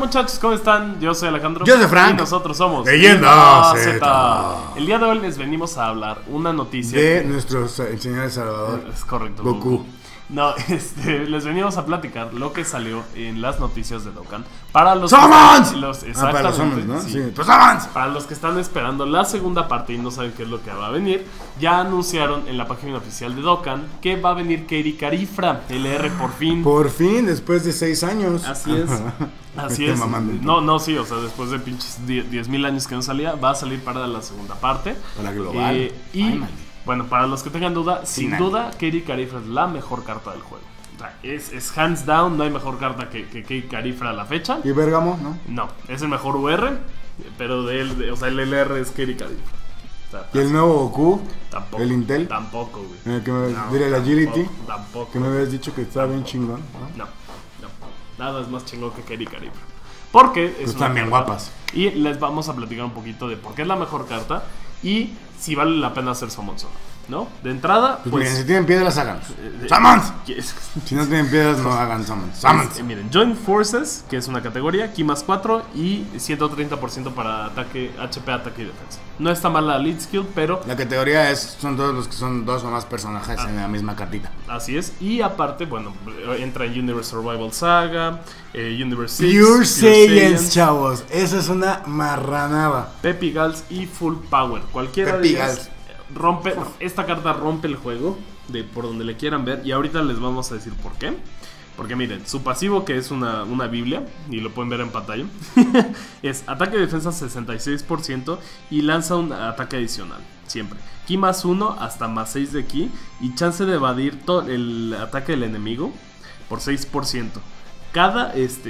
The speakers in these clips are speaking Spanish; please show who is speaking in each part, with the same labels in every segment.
Speaker 1: muchachos? ¿Cómo están? Yo soy Alejandro.
Speaker 2: Yo soy Frank.
Speaker 1: Y nosotros somos
Speaker 2: Leyenda
Speaker 1: Z. El día de hoy les venimos a hablar una noticia
Speaker 2: de nuestro señor Salvador.
Speaker 1: Es correcto,
Speaker 2: Goku.
Speaker 1: No, les venimos a platicar lo que salió en las noticias de Dokkan. Para los
Speaker 2: ¡Summons!
Speaker 1: Exactamente,
Speaker 2: para los Summons, ¿no?
Speaker 1: Sí.
Speaker 2: Sí. Pues ¡Summons!
Speaker 1: Para los que están esperando la segunda parte y no saben qué es lo que va a venir, ya anunciaron en la página oficial de Dokkan que va a venir Kairi Carifra, LR por fin.
Speaker 2: Por fin, después de 6 años.
Speaker 1: Así es. Así es. No, sí, o sea, después de pinches 10,000 años que no salía, va a salir para la segunda parte.
Speaker 2: Para global.
Speaker 1: Bueno, para los que tengan duda, sin duda, Kairi Carifra es la mejor carta del juego. O sea, es hands down, no hay mejor carta que Kairi Carifra a la fecha.
Speaker 2: ¿Y Bergamo, no?
Speaker 1: No, es el mejor UR, pero o sea, el LR es Kairi Carifra. O sea,
Speaker 2: ¿Y el nuevo Goku?
Speaker 1: Tampoco.
Speaker 2: ¿El Intel?
Speaker 1: Tampoco, güey.
Speaker 2: Dile el Agility.
Speaker 1: Tampoco.
Speaker 2: Que me habías dicho que estaba bien chingón.
Speaker 1: No. Nada es más chingón que Kairi Carifra. Porque
Speaker 2: pues están bien guapas.
Speaker 1: Y les vamos a platicar un poquito de por qué es la mejor carta y si vale la pena hacer Summon solo, ¿no? De entrada,
Speaker 2: pues miren, si tienen piedras, hagan
Speaker 1: Summons.
Speaker 2: Si no tienen piedras, no hagan Summons.
Speaker 1: Miren, Join Forces, que es una categoría, Ki más 4 y 130% para ataque, HP, ataque y defensa. No está mal la lead skill, pero
Speaker 2: la categoría son todos los que son 2 o más personajes en la misma cartita.
Speaker 1: Así es, y aparte, bueno, entra en Universe Survival Saga, Universe 6,
Speaker 2: Pure Saiyans, chavos, esa es una marranada.
Speaker 1: Peppy Gals y Full Power, cualquiera de ellas rompe, esta carta rompe el juego por donde le quieran ver, y ahorita les vamos a decir por qué. Porque miren, su pasivo, que es una biblia, y lo pueden ver en pantalla, es ataque y defensa 66% y lanza un ataque adicional, siempre. Ki más 1 hasta más 6 de ki y chance de evadir todo el ataque del enemigo por 6%. Cada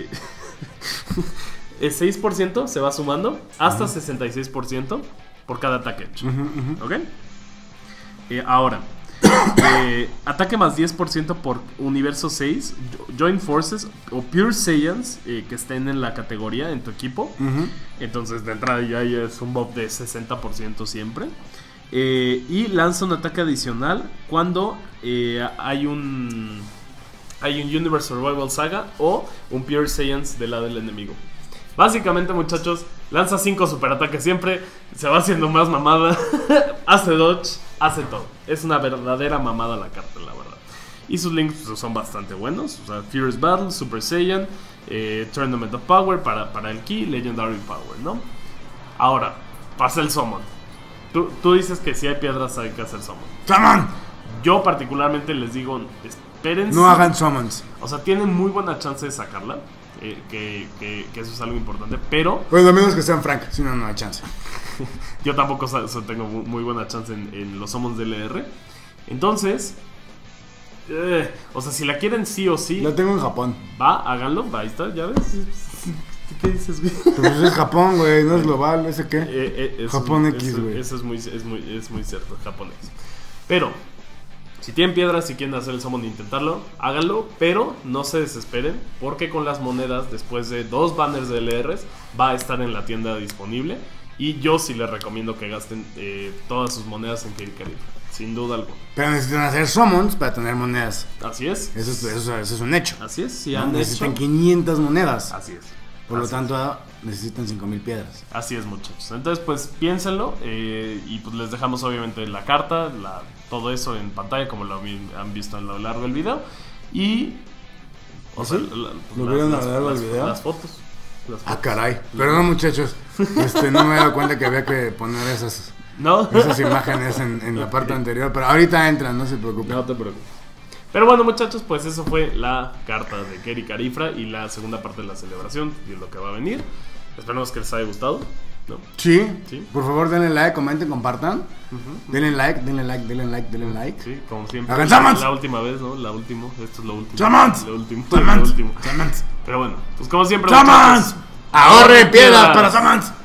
Speaker 1: 6% se va sumando hasta 66% por cada ataque hecho. ¿Ok? Ahora, ataque más 10% por universo 6, Join Forces o Pure Saiyans que estén en la categoría en tu equipo. Entonces de entrada ya es un buff de 60% siempre. Y lanza un ataque adicional cuando hay un Universe Survival Saga o un Pure Saiyans del lado del enemigo. Básicamente, muchachos, lanza 5 superataques siempre, se va haciendo más mamada, hace dodge, hace todo. Es una verdadera mamada la carta, la verdad. Y sus links pues, son bastante buenos, o sea, Furious Battle, Super Saiyan, Tournament of Power para el Ki, Legendary Power, ¿no? Ahora, pasa el Summon. Tú dices que si hay piedras hay que hacer Summon.
Speaker 2: ¡Summon!
Speaker 1: Yo particularmente les digo, espérense.
Speaker 2: No hagan Summons.
Speaker 1: O sea, tienen muy buena chance de sacarla. Que eso es algo importante, pero
Speaker 2: pues lo menos que sean Frank, si no, no hay chance.
Speaker 1: Yo tampoco tengo muy buena chance en los summons de LR. Entonces, o sea, si la quieren sí o sí,
Speaker 2: la tengo en Japón.
Speaker 1: Va, háganlo, va, ahí está, ya ves. ¿Qué dices, güey?
Speaker 2: Pues es Japón, güey, no es global, ¿ese qué? Japón X, güey.
Speaker 1: Eso es muy cierto, Japón X. Pero si tienen piedras, si quieren hacer el summon e intentarlo, háganlo, pero no se desesperen, porque con las monedas, después de 2 banners de LRs, va a estar en la tienda disponible. Y yo sí les recomiendo que gasten todas sus monedas en Kairi Carifra, sin duda alguna.
Speaker 2: Pero necesitan hacer summons para tener monedas.
Speaker 1: Así es.
Speaker 2: Eso es un hecho.
Speaker 1: Así es, sí,
Speaker 2: necesitan 500 monedas.
Speaker 1: Así es.
Speaker 2: Por lo tanto, necesitan 5,000 piedras.
Speaker 1: Así es, muchachos. Entonces, pues, piénsenlo. Y pues les dejamos, obviamente, la carta, todo eso en pantalla, como lo han visto a lo largo del video. Y...
Speaker 2: ¿O sea, ¿lo vieron a lo largo del video?
Speaker 1: Las fotos.
Speaker 2: Ah, caray. Perdón, muchachos. No me he dado cuenta que había que poner esas imágenes en la parte anterior. Pero ahorita entran, no se preocupen.
Speaker 1: No te preocupes. Pero bueno, muchachos, pues eso fue la carta de Kairi Carifra y la segunda parte de la celebración y lo que va a venir. Esperemos que les haya gustado, ¿no?
Speaker 2: Sí. Por favor, denle like, comenten, compartan. Denle like.
Speaker 1: Sí, como siempre.
Speaker 2: ¡Hagan Summons!
Speaker 1: La última vez, ¿no? Esto es lo último.
Speaker 2: ¡Summons!
Speaker 1: Lo último.
Speaker 2: ¡Summons!
Speaker 1: Pero bueno, pues como siempre,
Speaker 2: ¡Summons! ¡Ahorre piedras para Summons!